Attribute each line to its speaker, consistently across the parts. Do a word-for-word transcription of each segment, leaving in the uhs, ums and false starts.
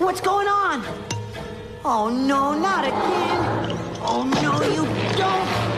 Speaker 1: what's going on? Oh no, not again. Oh no, you don't.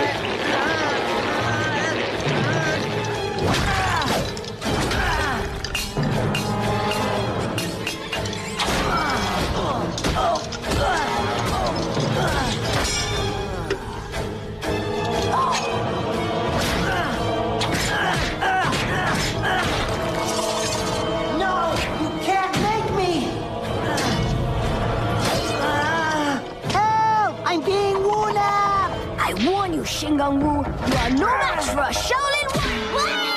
Speaker 2: Shingang-Wu, you are no match for a Shaolin warrior!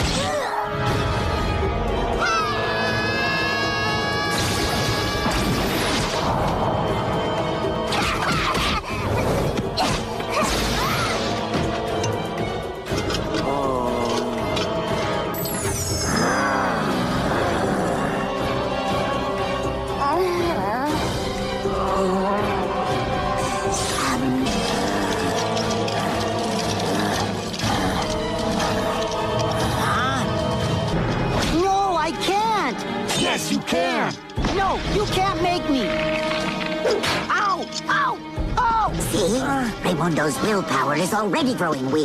Speaker 1: Yes, you can! No, you can't make me! Ow! Ow! Ow!
Speaker 3: See? Raymundo's willpower is already growing weak.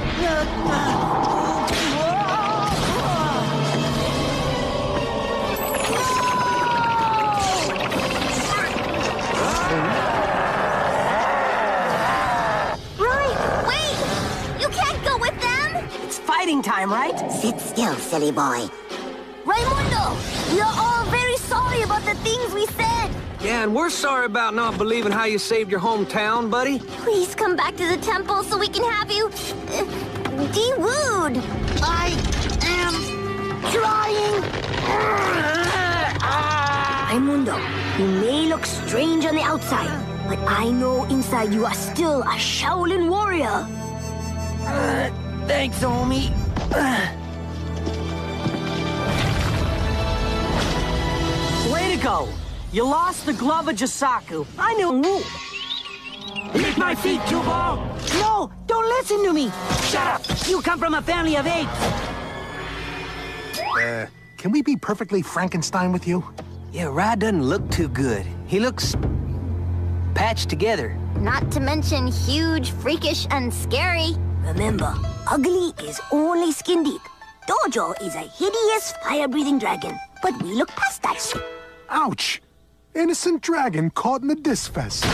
Speaker 2: Right! Wait! You can't go with them!
Speaker 1: It's fighting time, right?
Speaker 3: Sit still, silly boy.
Speaker 2: Raymundo, we are all very sorry about the things we said.
Speaker 4: Yeah, and we're sorry about not believing how you saved your hometown, buddy.
Speaker 2: Please come back to the temple so we can have you uh, de-wooed.
Speaker 1: I am trying.
Speaker 2: Raymundo, you may look strange on the outside, but I know inside you are still a Shaolin warrior.
Speaker 1: Uh, thanks, homie. Uh. Way to go! You lost the glove of Jisaku. I knew Wu.
Speaker 5: Eat my feet, Kubo!
Speaker 1: No! Don't listen to me!
Speaker 5: Shut up!
Speaker 1: You come from a family of apes!
Speaker 6: Uh, can we be perfectly Frankenstein with you?
Speaker 4: Yeah, Rai doesn't look too good. He looks patched together.
Speaker 2: Not to mention huge, freakish, and scary. Remember, ugly is only skin deep. Dojo is a hideous, fire-breathing dragon. But we look past that.
Speaker 6: Ouch! Innocent dragon caught in the disc fest.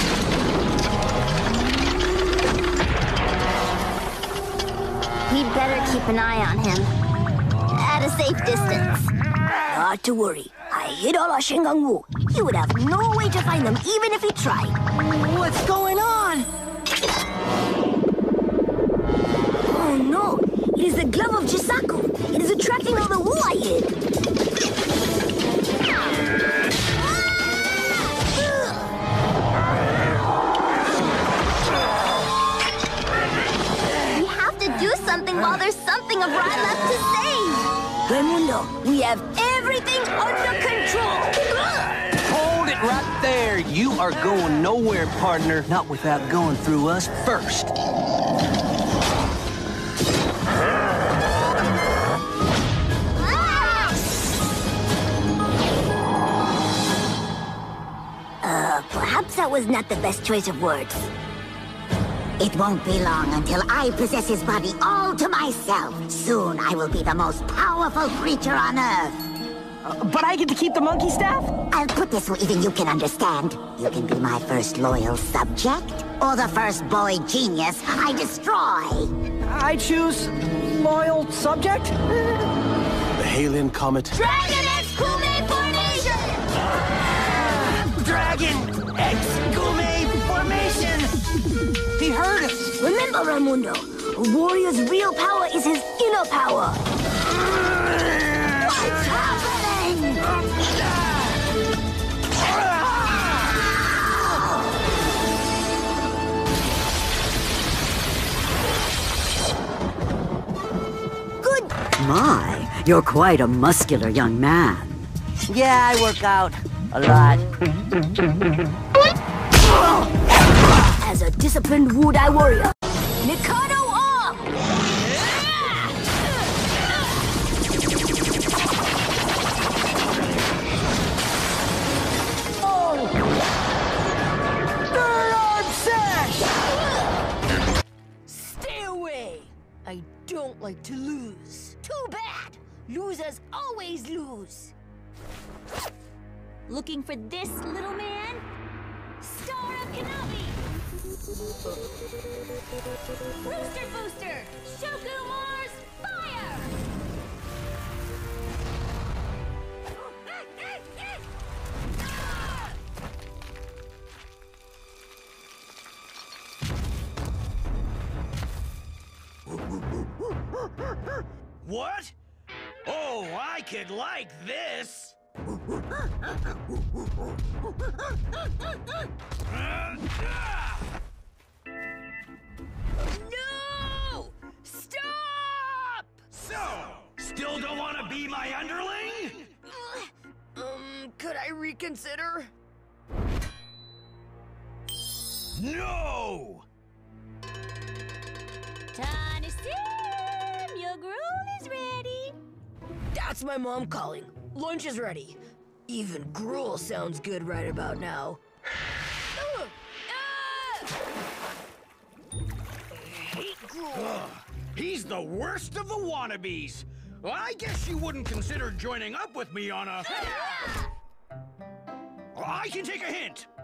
Speaker 2: We'd better keep an eye on him. At a safe distance. Not to worry. I hid all our Shingang-Wu. He would have no way to find them, even if he tried.
Speaker 1: What's going on?
Speaker 2: Oh no! It is the glove of Jisaku. It is attracting all the Wu I hid. We have to do something while there's something of Rai left to save. Raymundo, we have everything under control.
Speaker 4: Hold it right there. You are going nowhere, partner. Not without going through us first.
Speaker 2: Uh, perhaps that was not the best choice of words.
Speaker 3: It won't be long until I possess his body all to myself. Soon I will be the most powerful creature on Earth.
Speaker 1: Uh, but I get to keep the monkey staff?
Speaker 3: I'll put this so even you can understand. You can be my first loyal subject, or the first boy genius I destroy.
Speaker 1: I choose loyal subject?
Speaker 4: The Hallin Comet.
Speaker 2: Dragon X Kume Formation!
Speaker 1: Dragon X Kume Formation! He heard us!
Speaker 2: Remember, Raymundo, a warrior's real power is his inner power.
Speaker 3: What's happening?
Speaker 2: Good.
Speaker 7: My, you're quite a muscular young man.
Speaker 1: Yeah, I work out a lot.
Speaker 2: As a disciplined Wu-Dai warrior, Mikado up! always lose. Looking for this little man? Star of Kenobi! Rooster Booster! Shoku Mars, fire!
Speaker 5: What? Oh, I could like this!
Speaker 2: No! Stop!
Speaker 5: So, still don't want to be my underling?
Speaker 2: Um, could I reconsider?
Speaker 5: No!
Speaker 2: Tiny Sim, your gruel is ready.
Speaker 8: That's my mom calling. Lunch is ready. Even gruel sounds good right about now.
Speaker 2: Uh, uh!
Speaker 8: I hate gruel.
Speaker 5: Ugh, he's the worst of the wannabes. Well, I guess you wouldn't consider joining up with me on a... I can take a hint.